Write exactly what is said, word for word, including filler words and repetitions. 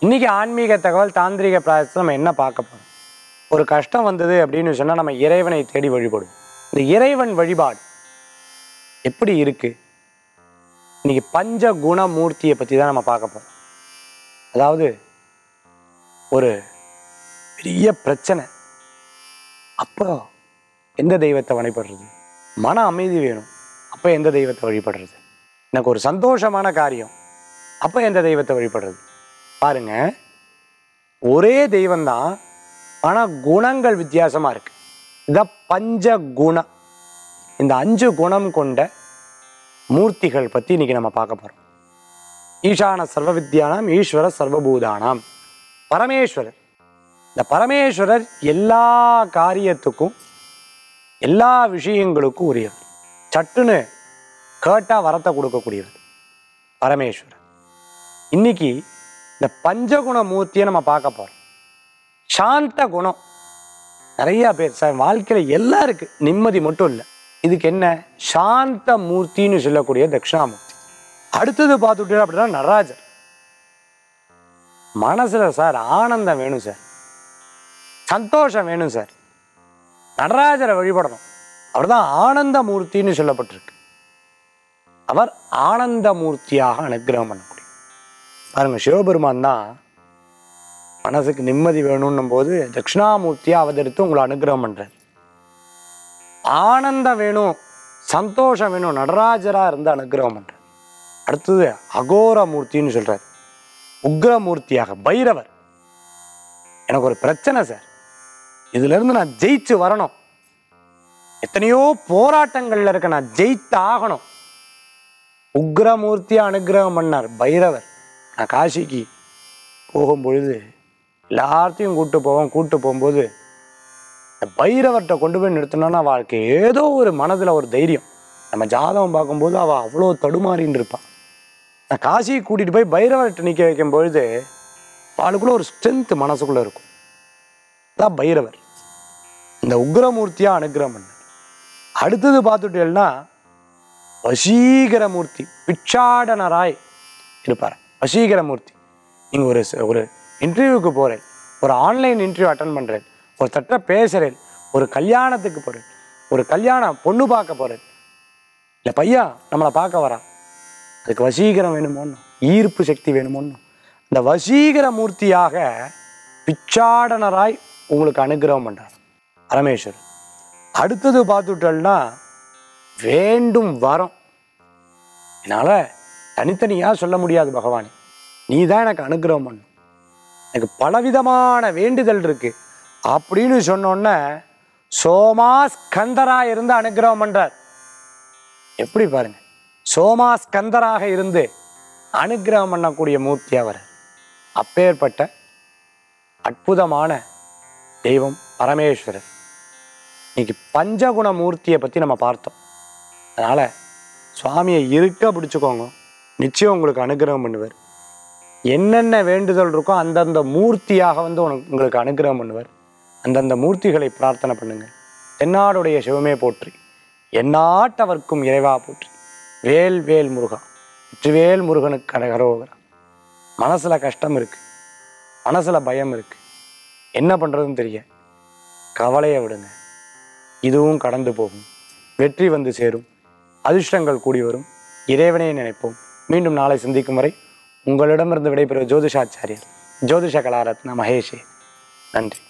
இன்னைக்கு ஆன்மீக தகவல் தாந்திரிக பிராயசத்தில் நம்ம என்ன பார்க்க போறோம்? ஒரு கஷ்டம் வந்தது அப்படின்னு சொன்னா நம்ம இறைவனை தேடி வழிபடுவோம். இந்த இறைவன் வழிபாடு எப்படி இருக்கு? இன்னைக்கு பஞ்ச குணமூர்த்தியை பத்தி தான் நம்ம பார்க்க போறோம். அதாவது ஒரு பெரிய பிரச்சனை, அப்போ எந்த தெய்வத்தை வழிபடுறது? மன அமைதி வேணும், அப்போ எந்த தெய்வத்தை வழிபடுறது? எனக்கு ஒரு சந்தோஷமான காரியம், அப்போ எந்த தெய்வத்தை வழிபடுறது? பாருங்க, ஒரே தெய்வம்தான், ஆனால் குணங்கள் வித்தியாசமாக இருக்கு. இதான் பஞ்ச குணம். இந்த அஞ்சு குணம் கொண்ட மூர்த்திகள் பற்றி இன்னைக்கு நம்ம பார்க்க போகிறோம். ஈசான சர்வ வித்யானாம் ஈஸ்வர சர்வபூதானாம். பரமேஸ்வரர். இந்த பரமேஸ்வரர் எல்லா காரியத்துக்கும் எல்லா விஷயங்களுக்கும் உரியவர். சட்டுன்னு கேட்டால் வரத்தை கொடுக்கக்கூடியவர் பரமேஸ்வரர். இன்னைக்கு இந்த பஞ்சகுண மூர்த்தியை நம்ம பார்க்க போறோம். சாந்த குணம் நிறைய பேர் சார் வாழ்க்கையில் எல்லாம் இருக்கு, நிம்மதி மட்டும் இல்லை. இதுக்கு என்ன? சாந்த மூர்த்தின்னு சொல்லக்கூடிய தட்சிணாமூர்த்தி. அடுத்தது பார்த்துட்டு அப்படின்னா நடராஜர். மனசுல சார் ஆனந்தம் வேணும் சார், சந்தோஷம் வேணும் சார், நடராஜரை வழிபடணும். அவர் தான் ஆனந்த மூர்த்தின்னு சொல்லப்பட்டிருக்கு. அவர் ஆனந்த மூர்த்தியாக அனுக்கிரகம் பண்ணக்கூடிய பாருங்க, சிவபெருமான் தான் மனசுக்கு நிம்மதி வேணும்னும் போது தட்சிணாமூர்த்தியா அவதரித்து உங்களை அனுக்கிரகம் பண்றார். ஆனந்தம் வேணும், சந்தோஷம் வேணும், நடராஜரா இருந்து அனுக்கிரகம் பண்றார். அடுத்தது அகோர மூர்த்தின்னு சொல்றார். உக்ரமூர்த்தியாக பைரவர். எனக்கு ஒரு பிரச்சனை சார், இதுல இருந்து நான் ஜெயிச்சு வரணும், எத்தனையோ போராட்டங்கள்ல இருக்க, நான் ஜெயித்து ஆகணும். உக்ரமூர்த்தியா அனுக்கிரகம் பண்ணார் பைரவர். நான் காசிக்கு போகும்பொழுது எல்லாத்தையும் கூப்பிட்டு போவோம். கூப்பிட்டு போகும்போது இந்த பைரவர்கிட்ட கொண்டு போய் நிறுத்தினோன்னா வாழ்க்கை ஏதோ ஒரு மனதில் ஒரு தைரியம். நம்ம ஜாதகம் பார்க்கும்போது அவள் அவ்வளோ தடுமாறின்னு இருப்பான். நான் காசிக்கு கூட்டிகிட்டு போய் பைரவர்கிட்ட நிற்க வைக்கும் பொழுது அவளுக்குள்ள ஒரு ஸ்ட்ரென்த் மனசுக்குள்ளே இருக்கும். அதான் பைரவர். இந்த உக்ரமூர்த்தியாக அனுக்கிரகம் பண்ணார். அடுத்தது பார்த்துட்டேன்னா வசீகரமூர்த்தி, பிச்சாடனராய் இருப்பார். வசீகரமூர்த்தி. நீங்கள் ஒரு ஒரு இன்டர்வியூக்கு போகிறேன், ஒரு ஆன்லைன் இன்டர்வியூ அட்டன் பண்ணுறேன், ஒரு தட்ட பேசுகிறேன், ஒரு கல்யாணத்துக்கு போகிறேன், ஒரு கல்யாணம் பொண்ணு பார்க்க போகிறேன், இல்லை பையன் நம்மளை பார்க்க வரா, அதுக்கு வசீகரம் வேணுமோன்னு, ஈர்ப்பு சக்தி வேணுமோன்னு இந்த வசீகர மூர்த்தியாக பிச்சாடனராய் உங்களுக்கு அனுகிரகம் பண்ணுறார் பரமேஸ்வரர். அடுத்தது பார்த்துட்டோம்னா வேண்டும் வரம். என்னால் தனித்தனியாக சொல்ல முடியாது பகவானே, நீ தான் எனக்கு அனுகிரகம் பண்ணும், எனக்கு பலவிதமான வேண்டுதல் இருக்கு அப்படின்னு சொன்னோன்னே சோமாஸ்கந்தரா இருந்து அனுகிரகம் பண்றார். எப்படி பாருங்க, சோமாஸ்கந்தராக இருந்து அனுகிரகம் பண்ணக்கூடிய மூர்த்தி அவர். அப்பேற்பட்ட அற்புதமான தெய்வம் பரமேஸ்வரர். இன்னைக்கு பஞ்சகுண மூர்த்தியை பற்றி நம்ம பார்த்தோம். அதனால் சுவாமியை இருக்க பிடிச்சுக்கோங்க, நிச்சயம் உங்களுக்கு அனுகிரகம் பண்ணுவார். என்னென்ன வேண்டுதல் இருக்கோ அந்தந்த மூர்த்தியாக வந்து உனக்கு உங்களுக்கு அனுகிரகம் பண்ணுவார். அந்தந்த மூர்த்திகளை பிரார்த்தனை பண்ணுங்க. தென்னாடுடைய சிவமே போற்றி, எந்நாட்டவர்க்கும் இறைவா போற்றி, வேல் வேல் முருகா, வெற்றிவேல் முருகனுக்கு கரகரோகரா. மனசில் கஷ்டம் இருக்குது, மனசில் பயம் இருக்குது, என்ன பண்ணுறதுன்னு தெரிய, கவலையை விடுங்க, இதுவும் கடந்து போகும், வெற்றி வந்து சேரும், அதிர்ஷ்டங்கள் கூடி வரும். இறைவனை நினைப்போம். மீண்டும் நாளை சந்திக்கும் வரை உங்களிடமிருந்து விடைபெறும் ஜோதிஷாச்சாரியர் ஜோதிஷ கலாரத்ன மகேஷே. நன்றி.